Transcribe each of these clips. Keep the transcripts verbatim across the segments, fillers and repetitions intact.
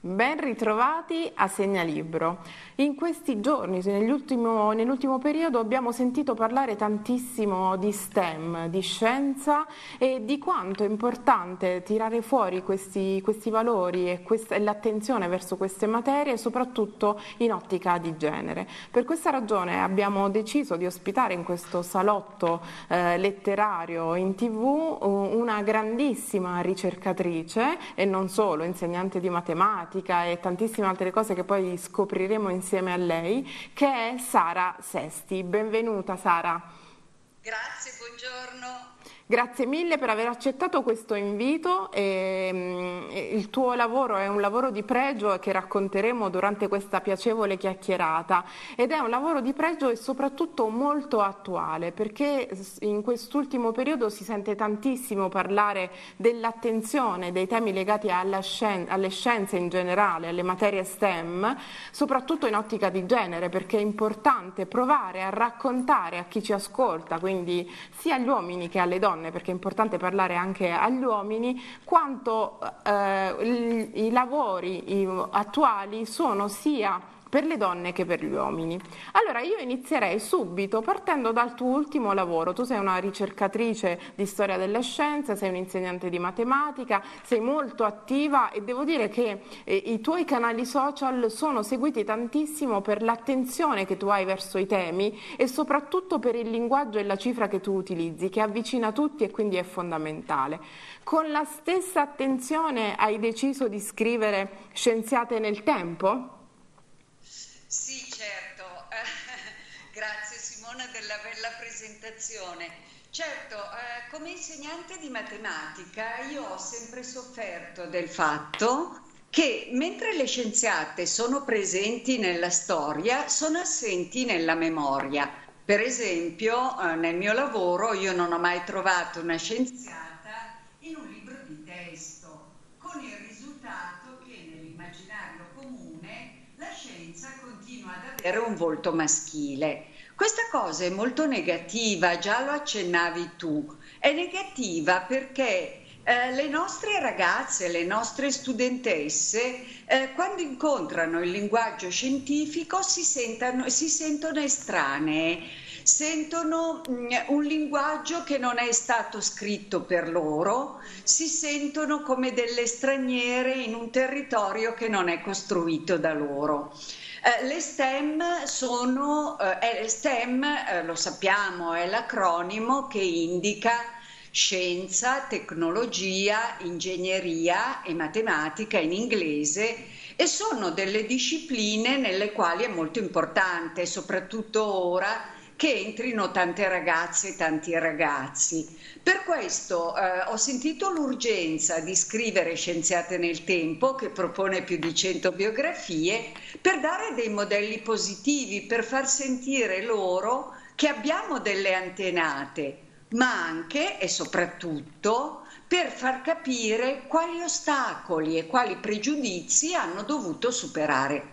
Ben ritrovati a Segnalibro. In questi giorni, nell'ultimo nell'ultimo periodo, abbiamo sentito parlare tantissimo di STEM, di scienza e di quanto è importante tirare fuori questi, questi valori e, questa, e l'attenzione verso queste materie, soprattutto in ottica di genere. Per questa ragione abbiamo deciso di ospitare in questo salotto eh, letterario in tivù una grandissima ricercatrice e non solo, insegnante di matematica e tantissime altre cose che poi scopriremo insieme a lei, che è Sara Sesti. Benvenuta Sara. Grazie, buongiorno. Grazie mille per aver accettato questo invito e, e il tuo lavoro è un lavoro di pregio che racconteremo durante questa piacevole chiacchierata ed è un lavoro di pregio e soprattutto molto attuale, perché in quest'ultimo periodo si sente tantissimo parlare dell'attenzione dei temi legati alla scien- alle scienze in generale, alle materie STEM, soprattutto in ottica di genere, perché è importante provare a raccontare a chi ci ascolta, quindi sia agli uomini che alle donne, perché è importante parlare anche agli uomini, quanto eh, i, i lavori i, attuali sono sia per le donne che per gli uomini. Allora io inizierei subito partendo dal tuo ultimo lavoro. Tu sei una ricercatrice di storia delle scienze, sei un'insegnante di matematica, sei molto attiva e devo dire che eh, i tuoi canali social sono seguiti tantissimo per l'attenzione che tu hai verso i temi e soprattutto per il linguaggio e la cifra che tu utilizzi, che avvicina tutti e quindi è fondamentale. Con la stessa attenzione hai deciso di scrivere Scienziate nel tempo? Sì, certo. Grazie Simona della bella presentazione. Certo, eh, come insegnante di matematica io ho sempre sofferto del fatto che mentre le scienziate sono presenti nella storia, sono assenti nella memoria. Per esempio, eh, nel mio lavoro io non ho mai trovato una scienziata in un libro di testo, con il risultato che nell'immaginario comune la scienza continua ad avere un volto maschile. Questa cosa è molto negativa, già lo accennavi tu. È negativa perché eh, le nostre ragazze, le nostre studentesse, eh, quando incontrano il linguaggio scientifico si, sentano, si sentono estranee, sentono mh, un linguaggio che non è stato scritto per loro, si sentono come delle straniere in un territorio che non è costruito da loro. Eh, le STEM sono, eh, STEM, eh, lo sappiamo, è l'acronimo che indica scienza, tecnologia, ingegneria e matematica in inglese, e sono delle discipline nelle quali è molto importante, soprattutto ora, che entrino tante ragazze e tanti ragazzi. Per questo eh, ho sentito l'urgenza di scrivere Scienziate nel tempo, che propone più di cento biografie, per dare dei modelli positivi, per far sentire loro che abbiamo delle antenate, ma anche e soprattutto per far capire quali ostacoli e quali pregiudizi hanno dovuto superare.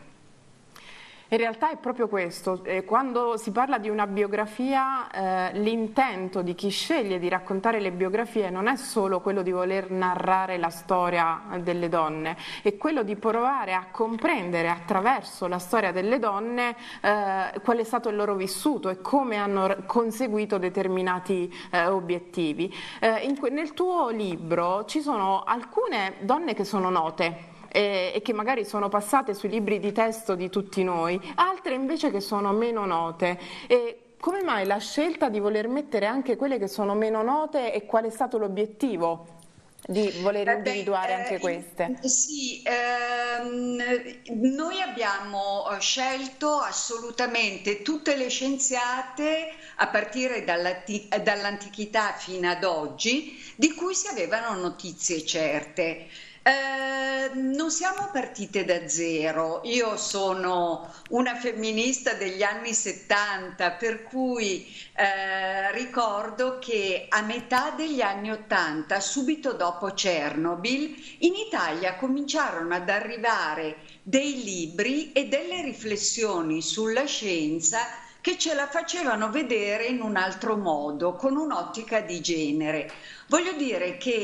In realtà è proprio questo, eh, quando si parla di una biografia eh, l'intento di chi sceglie di raccontare le biografie non è solo quello di voler narrare la storia delle donne, è quello di provare a comprendere attraverso la storia delle donne eh, qual è stato il loro vissuto e come hanno conseguito determinati eh, obiettivi. Eh, in, nel tuo libro ci sono alcune donne che sono note e che magari sono passate sui libri di testo di tutti noi, altre invece che sono meno note. E come mai la scelta di voler mettere anche quelle che sono meno note e qual è stato l'obiettivo di voler individuare Beh, anche queste? eh, sì, ehm, noi abbiamo scelto assolutamente tutte le scienziate a partire dall'antichità fino ad oggi di cui si avevano notizie certe. Eh, non siamo partite da zero. Io sono una femminista degli anni settanta, per cui eh, ricordo che a metà degli anni ottanta, subito dopo Chernobyl, in Italia cominciarono ad arrivare dei libri e delle riflessioni sulla scienza che ce la facevano vedere in un altro modo, con un'ottica di genere. Voglio dire che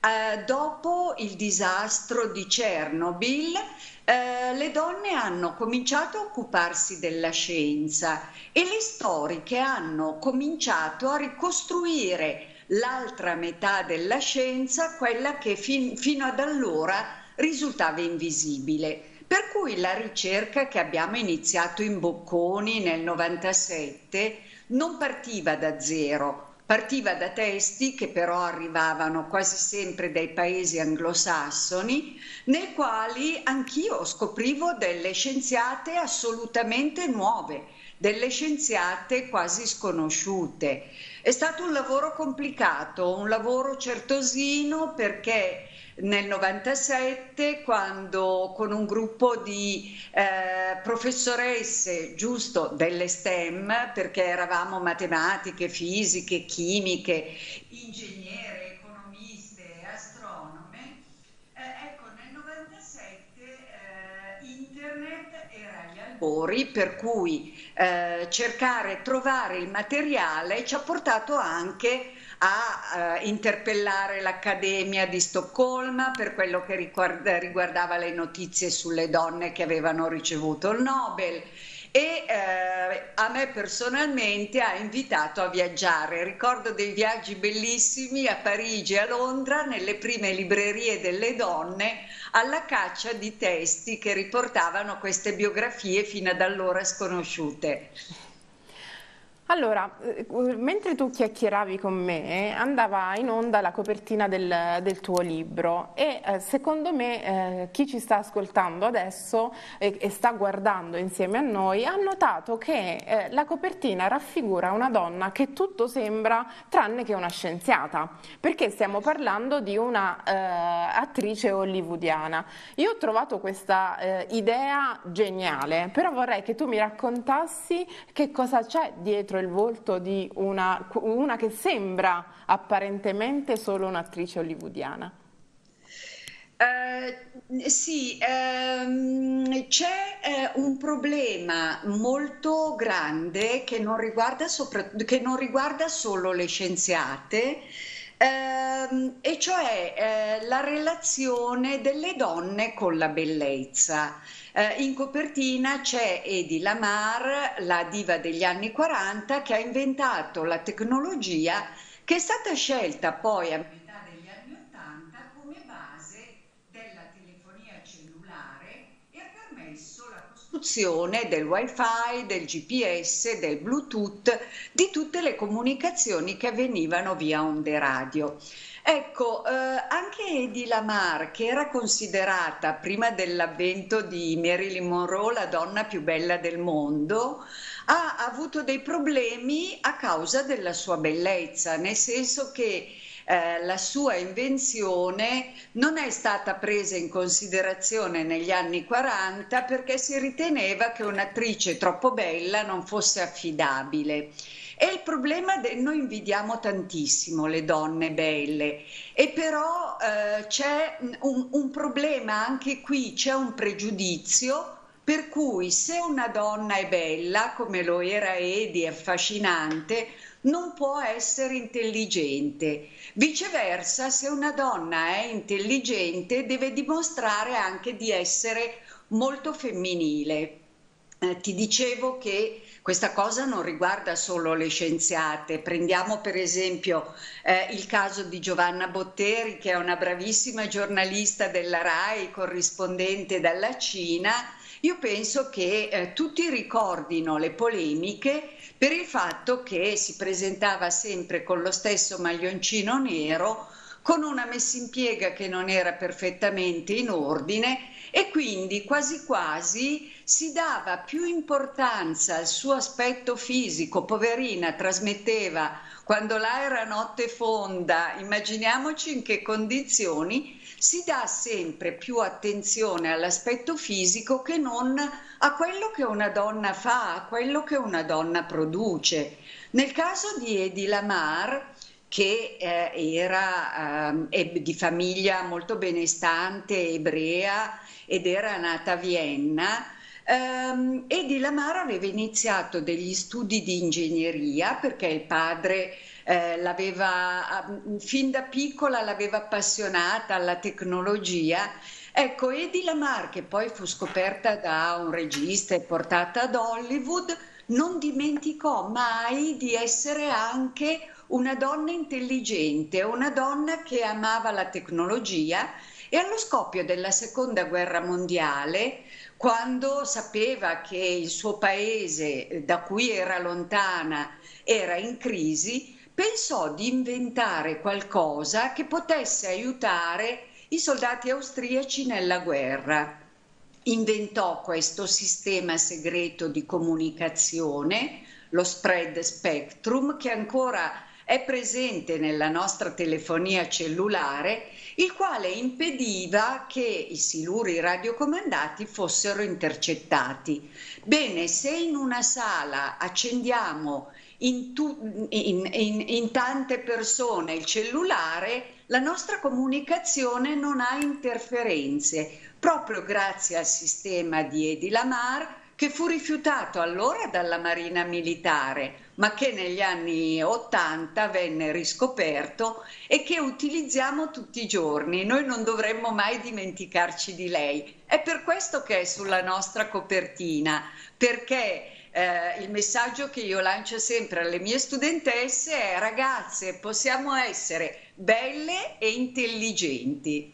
eh, dopo il disastro di Chernobyl, eh, le donne hanno cominciato a occuparsi della scienza e le storiche hanno cominciato a ricostruire l'altra metà della scienza, quella che fin- fino ad allora risultava invisibile. Per cui la ricerca che abbiamo iniziato in Bocconi nel novantasette non partiva da zero, partiva da testi che però arrivavano quasi sempre dai paesi anglosassoni, nei quali anch'io scoprivo delle scienziate assolutamente nuove, delle scienziate quasi sconosciute. È stato un lavoro complicato, un lavoro certosino, perché nel novantasette, quando con un gruppo di eh, professoresse, giusto, delle STEM, perché eravamo matematiche, fisiche, chimiche, ingegnere, economiste, astronome, eh, ecco, nel novantasette eh, internet era agli albori, per cui eh, cercare, trovare il materiale ci ha portato anche a eh, interpellare l'Accademia di Stoccolma per quello che riguarda, riguardava le notizie sulle donne che avevano ricevuto il Nobel, e eh, a me personalmente ha invitato a viaggiare. Ricordo dei viaggi bellissimi a Parigi e a Londra, nelle prime librerie delle donne, alla caccia di testi che riportavano queste biografie fino ad allora sconosciute. Allora, eh, mentre tu chiacchieravi con me, andava in onda la copertina del, del tuo libro e eh, secondo me eh, chi ci sta ascoltando adesso e, e sta guardando insieme a noi ha notato che eh, la copertina raffigura una donna che tutto sembra tranne che una scienziata, perché stiamo parlando di una eh, attrice hollywoodiana. Io ho trovato questa eh, idea geniale, però vorrei che tu mi raccontassi che cosa c'è dietro il volto di una, una che sembra apparentemente solo un'attrice hollywoodiana. Uh, sì, ehm, c'è eh, un problema molto grande che non riguarda, sopra, che non riguarda solo le scienziate, ehm, e cioè eh, la relazione delle donne con la bellezza. Eh, in copertina c'è Hedy Lamarr, la diva degli anni quaranta, che ha inventato la tecnologia che è stata scelta poi a metà degli anni ottanta come base della telefonia cellulare e ha permesso la costruzione del wifi, del G P S, del Bluetooth, di tutte le comunicazioni che avvenivano via onde radio. Ecco, eh, anche Hedy Lamarr, che era considerata prima dell'avvento di Marilyn Monroe la donna più bella del mondo, ha avuto dei problemi a causa della sua bellezza, nel senso che eh, la sua invenzione non è stata presa in considerazione negli anni quaranta perché si riteneva che un'attrice troppo bella non fosse affidabile. E il problema è noi invidiamo tantissimo le donne belle, e però eh, c'è un, un problema anche qui, c'è un pregiudizio per cui se una donna è bella, come lo era Hedy, è affascinante, non può essere intelligente. Viceversa, se una donna è intelligente, deve dimostrare anche di essere molto femminile. Eh, ti dicevo che questa cosa non riguarda solo le scienziate. Prendiamo per esempio eh, il caso di Giovanna Botteri, che è una bravissima giornalista della RAI, corrispondente dalla Cina. Io penso che eh, tutti ricordino le polemiche per il fatto che si presentava sempre con lo stesso maglioncino nero, con una messimpiega che non era perfettamente in ordine, e quindi quasi quasi si dava più importanza al suo aspetto fisico. Poverina, trasmetteva quando là era notte fonda, immaginiamoci in che condizioni. Si dà sempre più attenzione all'aspetto fisico che non a quello che una donna fa, a quello che una donna produce. Nel caso di Hedy Lamarr, che eh, era eh, di famiglia molto benestante, ebrea, ed era nata a Vienna, Um, Hedy Lamarr aveva iniziato degli studi di ingegneria perché il padre eh, l'aveva, fin da piccola l'aveva appassionata alla tecnologia. Ecco, Hedy Lamarr, che poi fu scoperta da un regista e portata ad Hollywood, non dimenticò mai di essere anche una donna intelligente, una donna che amava la tecnologia, e allo scoppio della seconda guerra mondiale, quando sapeva che il suo paese, da cui era lontana, era in crisi, pensò di inventare qualcosa che potesse aiutare i soldati austriaci nella guerra. Inventò questo sistema segreto di comunicazione, lo spread spectrum, che ancora è presente nella nostra telefonia cellulare, il quale impediva che i siluri radiocomandati fossero intercettati. Bene, se in una sala accendiamo in, tu, in, in, in tante persone il cellulare, la nostra comunicazione non ha interferenze, proprio grazie al sistema di Hedy Lamarr, che fu rifiutato allora dalla Marina Militare, ma che negli anni ottanta venne riscoperto e che utilizziamo tutti i giorni. Noi non dovremmo mai dimenticarci di lei. È per questo che è sulla nostra copertina, perché eh, il messaggio che io lancio sempre alle mie studentesse è: ragazze, possiamo essere belle e intelligenti.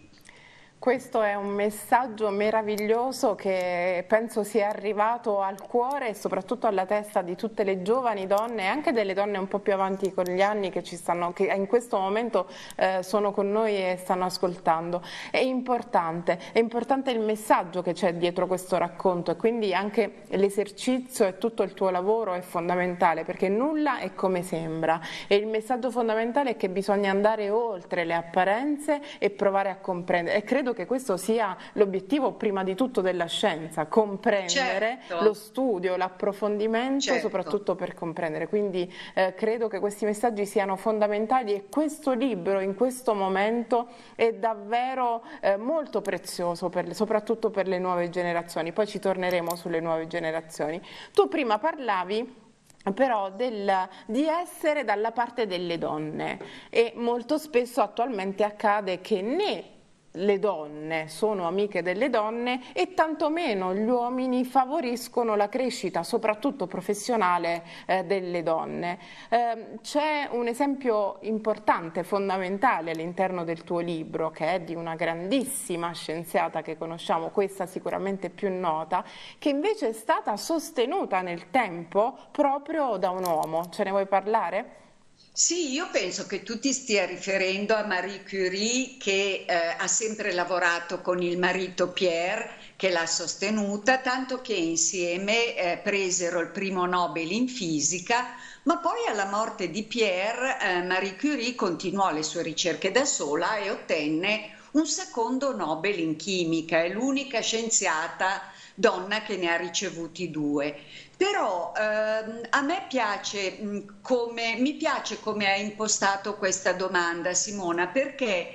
Questo è un messaggio meraviglioso che penso sia arrivato al cuore e soprattutto alla testa di tutte le giovani donne e anche delle donne un po' più avanti con gli anni che, ci stanno, che in questo momento eh, sono con noi e stanno ascoltando. È importante, è importante il messaggio che c'è dietro questo racconto, e quindi anche l'esercizio e tutto il tuo lavoro è fondamentale, perché nulla è come sembra, e il messaggio fondamentale è che bisogna andare oltre le apparenze e provare a comprendere, e credo che questo sia l'obiettivo prima di tutto della scienza: comprendere, certo, lo studio, l'approfondimento, certo, soprattutto per comprendere. Quindi eh, credo che questi messaggi siano fondamentali, e questo libro in questo momento è davvero eh, molto prezioso, per, soprattutto per le nuove generazioni. Poi ci torneremo sulle nuove generazioni. Tu prima parlavi però del, di essere dalla parte delle donne, e molto spesso attualmente accade che né le donne sono amiche delle donne e tantomeno gli uomini favoriscono la crescita, soprattutto professionale, eh, delle donne. Eh, c'è un esempio importante, fondamentale all'interno del tuo libro, che è di una grandissima scienziata che conosciamo, questa sicuramente più nota, che invece è stata sostenuta nel tempo proprio da un uomo. Ce ne vuoi parlare? Sì, io penso che tu ti stia riferendo a Marie Curie, che eh, ha sempre lavorato con il marito Pierre, che l'ha sostenuta, tanto che insieme eh, presero il primo Nobel in fisica, ma poi alla morte di Pierre, eh, Marie Curie continuò le sue ricerche da sola e ottenne un secondo Nobel in chimica. È l'unica scienziata donna che ne ha ricevuti due. Però ehm, a me piace mh, come, mi piace come hai impostato questa domanda, Simona, perché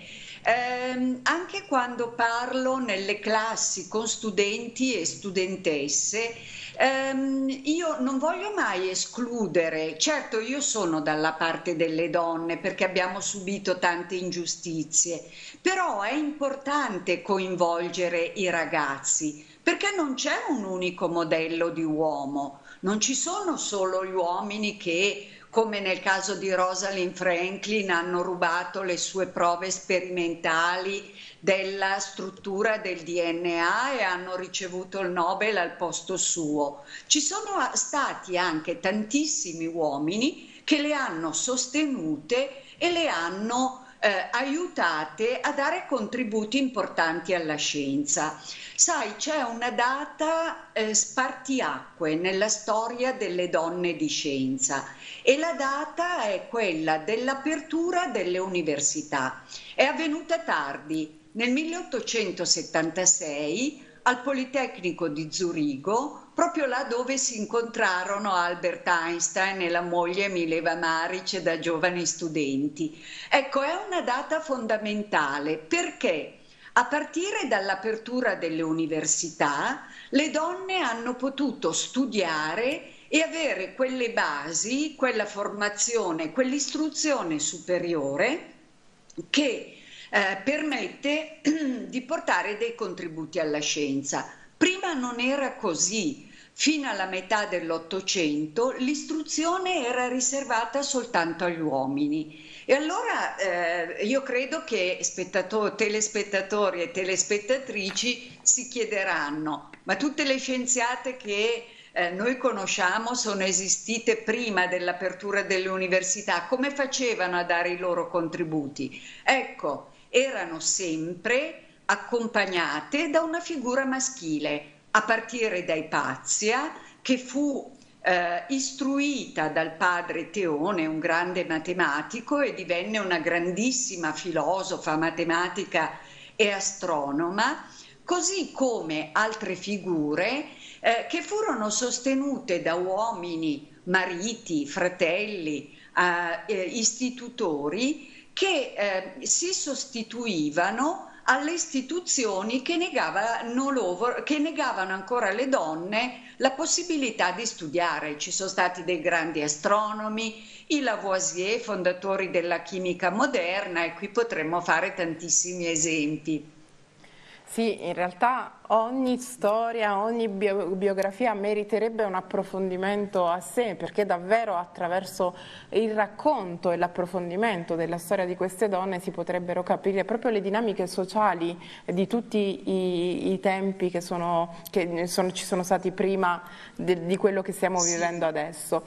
ehm, anche quando parlo nelle classi con studenti e studentesse, ehm, io non voglio mai escludere. Certo, io sono dalla parte delle donne perché abbiamo subito tante ingiustizie, però è importante coinvolgere i ragazzi, perché non c'è un unico modello di uomo, non ci sono solo gli uomini che, come nel caso di Rosalind Franklin, hanno rubato le sue prove sperimentali della struttura del D N A e hanno ricevuto il Nobel al posto suo. Ci sono stati anche tantissimi uomini che le hanno sostenute e le hanno Eh, aiutate a dare contributi importanti alla scienza. Sai, c'è una data eh, spartiacque nella storia delle donne di scienza, e la data è quella dell'apertura delle università. È avvenuta tardi, nel milleottocentosettantasei, al Politecnico di Zurigo, proprio là dove si incontrarono Albert Einstein e la moglie Mileva Maric da giovani studenti. Ecco, è una data fondamentale perché a partire dall'apertura delle università le donne hanno potuto studiare e avere quelle basi, quella formazione, quell'istruzione superiore che eh, permette di portare dei contributi alla scienza. Prima non era così. Fino alla metà dell'Ottocento l'istruzione era riservata soltanto agli uomini. E allora eh, io credo che telespettatori e telespettatrici si chiederanno: ma tutte le scienziate che eh, noi conosciamo sono esistite prima dell'apertura delle università, come facevano a dare i loro contributi? Ecco, erano sempre accompagnate da una figura maschile, a partire da Ipazia, che fu eh, istruita dal padre Teone, un grande matematico, e divenne una grandissima filosofa, matematica e astronoma, così come altre figure eh, che furono sostenute da uomini, mariti, fratelli, eh, istitutori, che eh, si sostituivano alle istituzioni che negavano, loro, che negavano ancora alle donne la possibilità di studiare. Ci sono stati dei grandi astronomi, i Lavoisier, fondatori della chimica moderna, e qui potremmo fare tantissimi esempi. Sì, in realtà ogni storia, ogni bio biografia meriterebbe un approfondimento a sé, perché davvero attraverso il racconto e l'approfondimento della storia di queste donne si potrebbero capire proprio le dinamiche sociali di tutti i, i tempi che, sono, che sono, ci sono stati prima de, di quello che stiamo sì. vivendo adesso.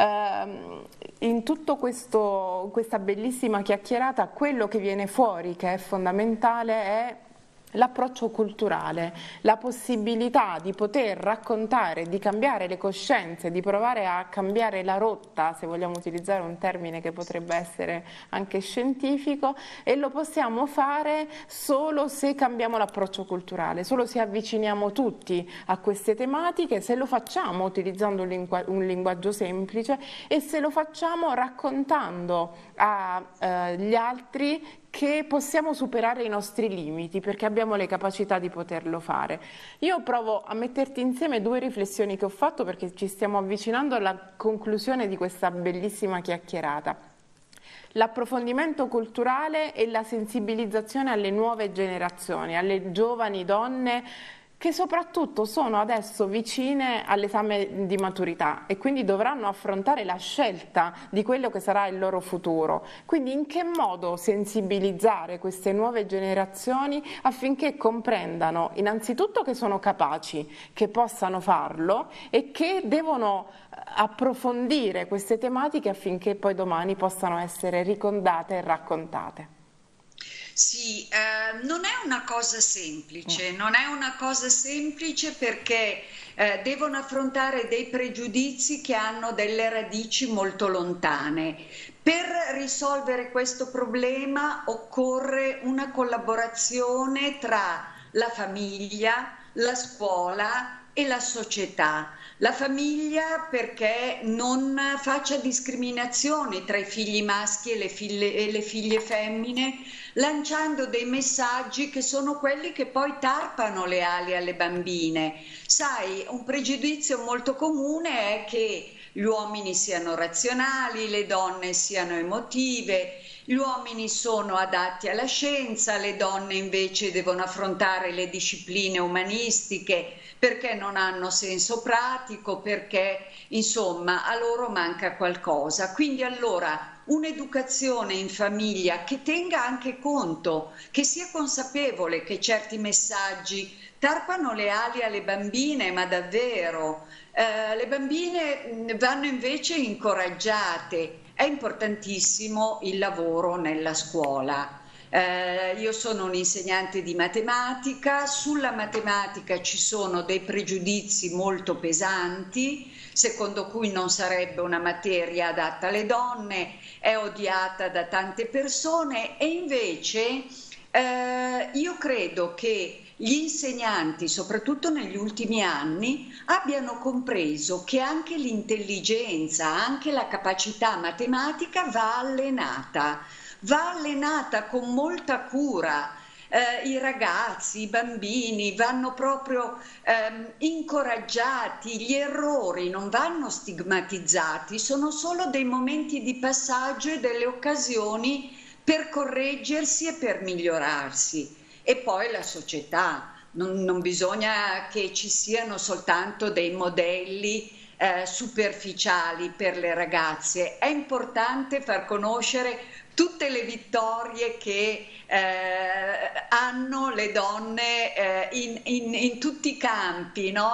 Uh, in tutta questa bellissima chiacchierata, quello che viene fuori, che è fondamentale, è l'approccio culturale, la possibilità di poter raccontare, di cambiare le coscienze, di provare a cambiare la rotta, se vogliamo utilizzare un termine che potrebbe essere anche scientifico, e lo possiamo fare solo se cambiamo l'approccio culturale, solo se avviciniamo tutti a queste tematiche, se lo facciamo utilizzando un, lingu un linguaggio semplice e se lo facciamo raccontando agli eh, altri che possiamo superare i nostri limiti, perché abbiamo le capacità di poterlo fare. Io provo a metterti insieme due riflessioni che ho fatto, perché ci stiamo avvicinando alla conclusione di questa bellissima chiacchierata. L'approfondimento culturale e la sensibilizzazione alle nuove generazioni, alle giovani donne, che soprattutto sono adesso vicine all'esame di maturità e quindi dovranno affrontare la scelta di quello che sarà il loro futuro. Quindi in che modo sensibilizzare queste nuove generazioni affinché comprendano innanzitutto che sono capaci, che possano farlo e che devono approfondire queste tematiche affinché poi domani possano essere ricordate e raccontate. Sì, eh, non è una cosa semplice, non è una cosa semplice perché eh, devono affrontare dei pregiudizi che hanno delle radici molto lontane. Per risolvere questo problema occorre una collaborazione tra la famiglia, la scuola e la società. La famiglia perché non faccia discriminazioni tra i figli maschi e le figlie, e le figlie femmine, lanciando dei messaggi che sono quelli che poi tarpano le ali alle bambine. Sai, un pregiudizio molto comune è che gli uomini siano razionali, le donne siano emotive, gli uomini sono adatti alla scienza, le donne invece devono affrontare le discipline umanistiche perché non hanno senso pratico, perché insomma a loro manca qualcosa. Quindi allora un'educazione in famiglia che tenga anche conto, che sia consapevole che certi messaggi tarpano le ali alle bambine, ma davvero. Eh, le bambine vanno invece incoraggiate. È importantissimo il lavoro nella scuola. Eh, io sono un insegnante di matematica, sulla matematica ci sono dei pregiudizi molto pesanti, secondo cui non sarebbe una materia adatta alle donne, è odiata da tante persone, e invece eh, io credo che gli insegnanti, soprattutto negli ultimi anni, abbiano compreso che anche l'intelligenza, anche la capacità matematica va allenata, va allenata con molta cura. eh, i ragazzi, i bambini vanno proprio ehm, incoraggiati, gli errori non vanno stigmatizzati, sono solo dei momenti di passaggio e delle occasioni per correggersi e per migliorarsi. E poi la società, non, non bisogna che ci siano soltanto dei modelli eh, superficiali per le ragazze, è importante far conoscere tutte le vittorie che eh, hanno le donne eh, in, in, in tutti i campi, no?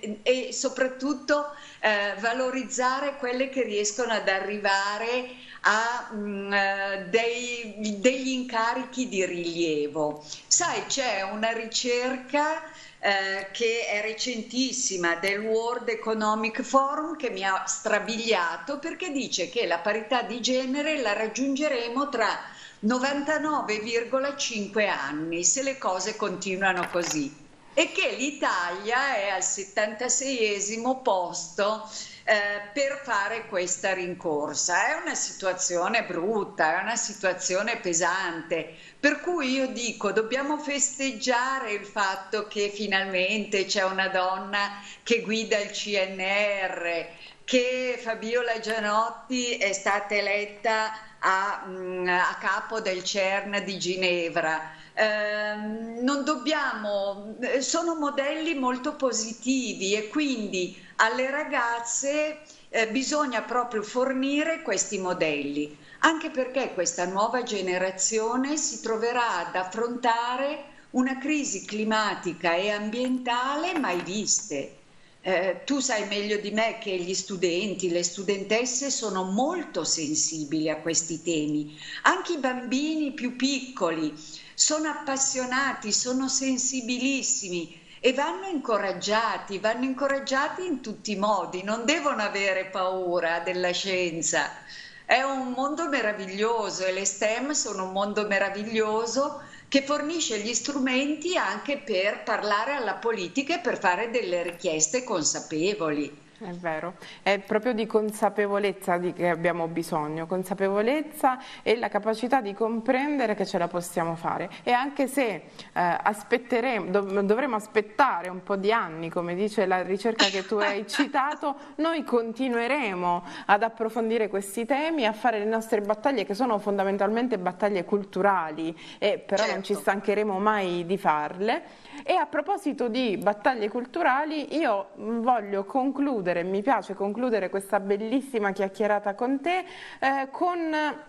E soprattutto eh, valorizzare quelle che riescono ad arrivare a mh, dei, degli incarichi di rilievo. Sai, c'è una ricerca eh, che è recentissima del World Economic Forum che mi ha strabiliato, perché dice che la parità di genere la raggiungeremo tra novantanove virgola cinque anni se le cose continuano così, e che l'Italia è al settantaseiesimo posto eh, per fare questa rincorsa. È una situazione brutta, è una situazione pesante, per cui io dico dobbiamo festeggiare il fatto che finalmente c'è una donna che guida il C N R, che Fabiola Gianotti è stata eletta a, a capo del CERN di Ginevra. Eh, non dobbiamo, sono modelli molto positivi e quindi alle ragazze eh, bisogna proprio fornire questi modelli, anche perché questa nuova generazione si troverà ad affrontare una crisi climatica e ambientale mai viste. Eh, tu sai meglio di me che gli studenti, le studentesse sono molto sensibili a questi temi, anche i bambini più piccoli sono appassionati, sono sensibilissimi e vanno incoraggiati, vanno incoraggiati in tutti i modi, non devono avere paura della scienza. È un mondo meraviglioso e le STEM sono un mondo meraviglioso che fornisce gli strumenti anche per parlare alla politica e per fare delle richieste consapevoli. È vero, è proprio di consapevolezza di che abbiamo bisogno, consapevolezza e la capacità di comprendere che ce la possiamo fare. E anche se eh, aspetteremo, dov dovremo aspettare un po' di anni, come dice la ricerca che tu hai citato, noi continueremo ad approfondire questi temi, a fare le nostre battaglie che sono fondamentalmente battaglie culturali, e però certo, non ci stancheremo mai di farle. E a proposito di battaglie culturali, io voglio concludere, mi piace concludere questa bellissima chiacchierata con te eh, con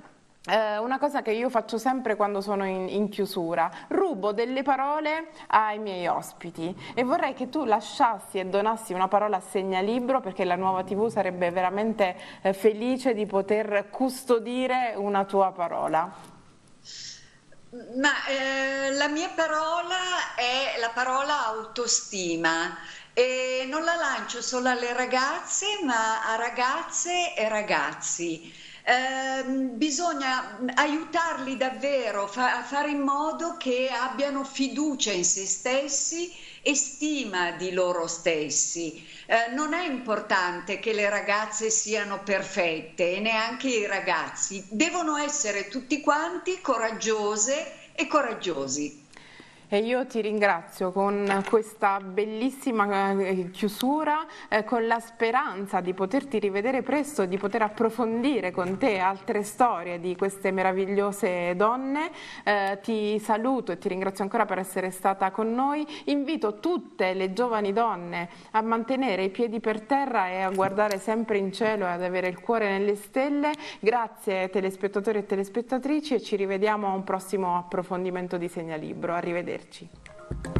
eh, una cosa che io faccio sempre quando sono in, in chiusura: rubo delle parole ai miei ospiti e vorrei che tu lasciassi e donassi una parola a Segnalibro, perché la Nuova tivù sarebbe veramente eh, felice di poter custodire una tua parola. Ma eh, la mia parola è la parola autostima, e non la lancio solo alle ragazze, ma a ragazze e ragazzi. Eh, bisogna aiutarli davvero fa a fare in modo che abbiano fiducia in se stessi e stima di loro stessi. Eh, non è importante che le ragazze siano perfette e neanche i ragazzi, devono essere tutti quanti coraggiose e coraggiosi. E io ti ringrazio con questa bellissima chiusura, eh, con la speranza di poterti rivedere presto e di poter approfondire con te altre storie di queste meravigliose donne. Eh, ti saluto e ti ringrazio ancora per essere stata con noi. Invito tutte le giovani donne a mantenere i piedi per terra e a guardare sempre in cielo e ad avere il cuore nelle stelle. Grazie telespettatori e telespettatrici, e ci rivediamo a un prossimo approfondimento di Segnalibro. Arrivederci.